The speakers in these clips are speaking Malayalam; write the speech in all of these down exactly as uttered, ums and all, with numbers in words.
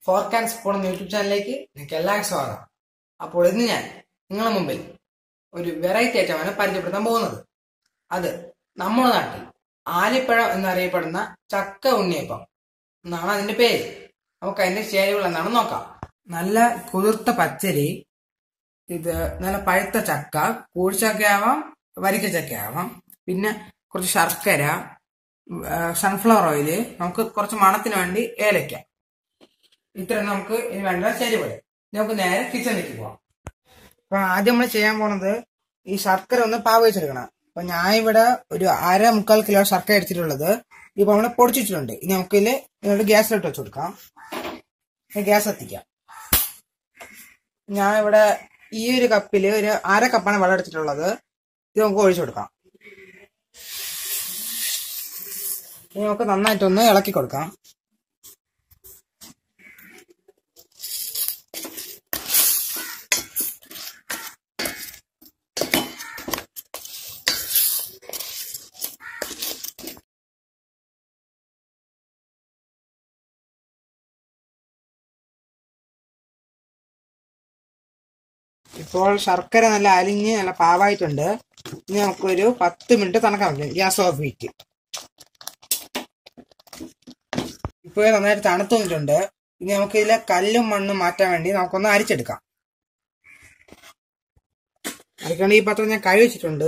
ഫോർക്ക് ആൻഡ് സ്പൂൺ എന്ന യൂട്യൂബ് ചാനലിലേക്ക് നിങ്ങൾക്ക് എല്ലാവർക്കും സ്വാഗതം. അപ്പോൾ ഇന്ന് ഞാൻ നിങ്ങളുടെ മുമ്പിൽ ഒരു വെറൈറ്റി ഐറ്റമാണ് പരിചയപ്പെടുത്താൻ പോകുന്നത്. അത് നമ്മുടെ നാട്ടിൽ ആലിപ്പഴം എന്നറിയപ്പെടുന്ന ചക്ക ഉണ്ണിയപ്പം എന്നാണ് അതിന്റെ പേര്. നമുക്ക് അതിന്റെ ചേരുവകൾ എന്താണെന്ന് നോക്കാം. നല്ല കുതിർത്ത പച്ചരി, ഇത് നല്ല പഴുത്ത ചക്ക, കൂഴിച്ചക്കയാവാം വരിക്ക ചക്കയാവാം, പിന്നെ കുറച്ച് ശർക്കര, സൺഫ്ലവർ ഓയില്, നമുക്ക് കുറച്ച് മണത്തിന് വേണ്ടി ഏലക്ക. ഇത്രയും നമുക്ക് ഇനി വേണ്ട ചേരുവകൾ. നമുക്ക് നേരെ കിച്ചണിലേക്ക് പോവാം. അപ്പൊ ആദ്യം നമ്മൾ ചെയ്യാൻ പോണത് ഈ ശർക്കര ഒന്ന് പാവ് വെച്ചെടുക്കണം. അപ്പൊ ഞാൻ ഇവിടെ ഒരു അര മുക്കാൽ കിലോ ശർക്കര എടുത്തിട്ടുള്ളത് ഇപ്പൊ നമ്മള് പൊടിച്ചിട്ടുണ്ട്. ഇനി നമുക്ക് ഇതില് ഇതിനോട് ഗ്യാസിലിട്ട് വെച്ച് കൊടുക്കാം. ഗ്യാസ് എത്തിക്കാം. ഞാൻ ഇവിടെ ഈ ഒരു കപ്പില് ഒരു അര കപ്പാണ് വെള്ളം എടുത്തിട്ടുള്ളത്. ഇത് നമുക്ക് ഒഴിച്ചു കൊടുക്കാം. ഇനി നമുക്ക് നന്നായിട്ടൊന്ന് ഇളക്കി കൊടുക്കാം. ഇപ്പോൾ ശർക്കര നല്ല അലിഞ്ഞ് നല്ല പാവായിട്ടുണ്ട്. ഇനി നമുക്കൊരു പത്ത് മിനിറ്റ് തണുക്കാൻ പറ്റും. ഗ്യാസ് ഓഫ് ചെയ്തിട്ട് ഇപ്പോൾ നന്നായിട്ട് തണുത്ത് വന്നിട്ടുണ്ട്. ഇനി നമുക്ക് ഇതിലെ കല്ലും മണ്ണും മാറ്റാൻ വേണ്ടി നമുക്കൊന്ന് അരിച്ചെടുക്കാം. അരിക്കേണ്ട ഈ പാത്രം ഞാൻ കഴുകി വെച്ചിട്ടുണ്ട്.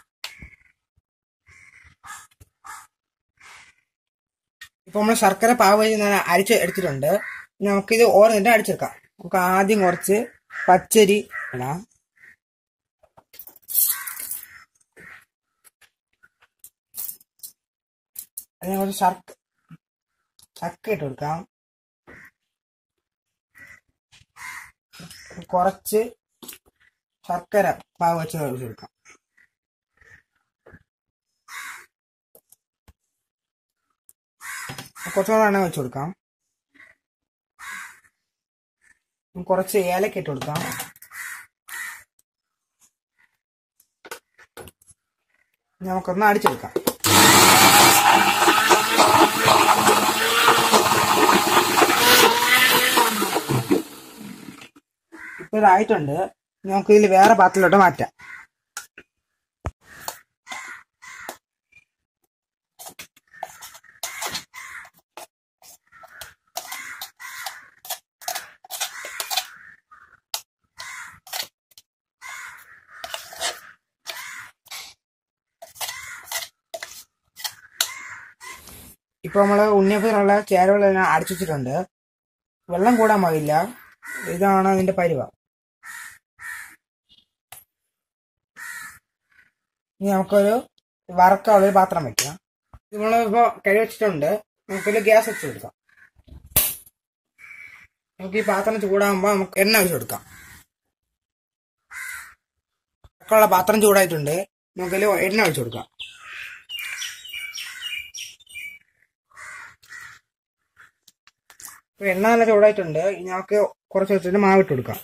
ഇപ്പൊ നമ്മൾ ശർക്കര പാവ് ഞാൻ അരിച്ച് എടുത്തിട്ടുണ്ട്. ഇനി നമുക്കിത് ഓരോന്നിട്ട് അടിച്ചെടുക്കാം. നമുക്ക് ആദ്യം കുറച്ച് പച്ചരി ഇടാം. അതിന് കുറച്ച് ശർക്ക ചക്ക ഇട്ട് കൊടുക്കാം. കുറച്ച് ശർക്കര പാവ് വെച്ച് ഒഴിച്ച് കൊടുക്കാം. കുറച്ചുകൂടെ എണ്ണ വെച്ച് കൊടുക്കാം. കുറച്ച് ഏലക്ക ഇട്ട് കൊടുക്കാം. നമുക്കൊന്ന് അടിച്ചെടുക്കാം. ഇപ്പൊ ഇതായിട്ടുണ്ട്. നമുക്ക് ഇതിൽ വേറെ പാത്രത്തിലോട്ട് മാറ്റാം. ഇപ്പൊ നമ്മള് ഉണ്ണിയപ്പത്തിനുള്ള ചേരുവകളെല്ലാം അടിച്ചു വെച്ചിട്ടുണ്ട്. വെള്ളം കൂടാൻ പാടില്ല. ഇതാണ് അതിന്റെ പരുവം. ഇനി നമുക്കൊരു വറക്കാനുള്ള ഒരു പാത്രം വെക്കാം. ഇത് നമ്മളിപ്പോ കഴുകി വെച്ചിട്ടുണ്ട്. നമുക്കൊരു ഗ്യാസ് വെച്ച് കൊടുക്കാം. നമുക്ക് ഈ പാത്രം ചൂടാകുമ്പോ നമുക്ക് എണ്ണ ഒഴിച്ചു കൊടുക്കാം. വറക്കാനുള്ള പാത്രം ചൂടായിട്ടുണ്ട്. നമുക്കതിൽ എണ്ണ ഒഴിച്ചു കൊടുക്കാം. എണ്ണ നല്ല ചൂടായിട്ടുണ്ട്. ഇനി നമുക്ക് കുറച്ച് വെച്ചിട്ട് മാവിട്ട് കൊടുക്കാം.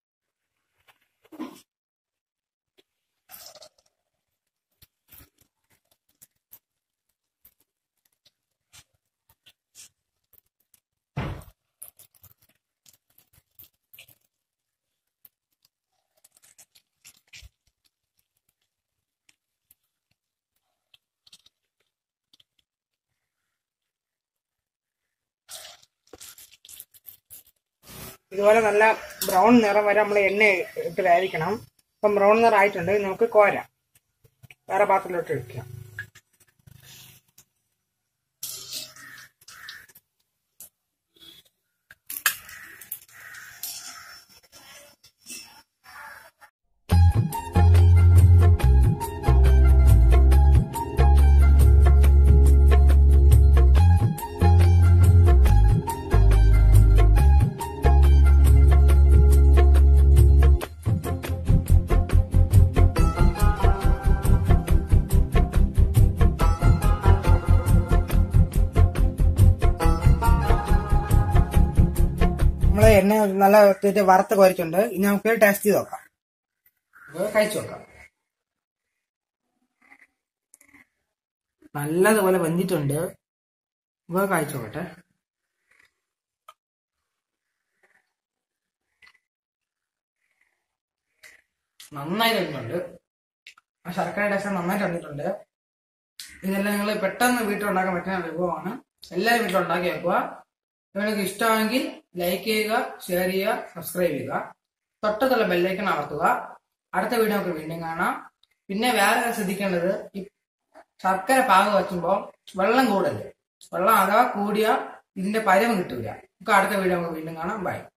ഇതുപോലെ നല്ല ബ്രൗൺ നിറം വരെ നമ്മൾ എണ്ണ ഇട്ട് വേവിക്കണം. അപ്പം ബ്രൗൺ നിറം ആയിട്ടുണ്ട്. നമുക്ക് കോരാം. വേറെ പാത്രത്തിലോട്ട് ഒഴിക്കാം. നമ്മള് എണ്ണ നല്ല വറുത്ത് കോരിട്ടുണ്ട്. ഇനി നമുക്ക് ടേസ്റ്റ് ചെയ്ത് നോക്കാം. കഴിച്ചു നോക്കാം. നല്ലതുപോലെ വെന്തിട്ടുണ്ട്. കഴിച്ചു നോക്കട്ടെ. നന്നായിട്ട് വന്നിട്ടുണ്ട്. ആ ശർക്കര ടേസ്റ്റ് നന്നായിട്ട് വന്നിട്ടുണ്ട്. ഇതെല്ലാം നിങ്ങൾ പെട്ടെന്ന് വീട്ടിലുണ്ടാക്കാൻ പറ്റുന്ന വിഭവമാണ്. എല്ലാവരും വീട്ടിലുണ്ടാക്കി വെക്കുക. നിങ്ങൾക്ക് ഇഷ്ടമാണെങ്കിൽ ലൈക്ക് ചെയ്യുക, ഷെയർ ചെയ്യുക, സബ്സ്ക്രൈബ് ചെയ്യുക. തൊട്ടത്തുള്ള ബെല്ലൈക്കൺ അമർത്തുക. അടുത്ത വീഡിയോ നമുക്ക് വീണ്ടും കാണാം. പിന്നെ വേറെ ശ്രദ്ധിക്കേണ്ടത്, ഈ ശർക്കര പാകം വയ്ക്കുമ്പോൾ വെള്ളം കൂടല്ലേ. വെള്ളം അഥവാ കൂടിയ ഇതിന്റെ പരമ കിട്ടൂല. നമുക്ക് അടുത്ത വീഡിയോ നമുക്ക് വീണ്ടും കാണാം. ബൈ.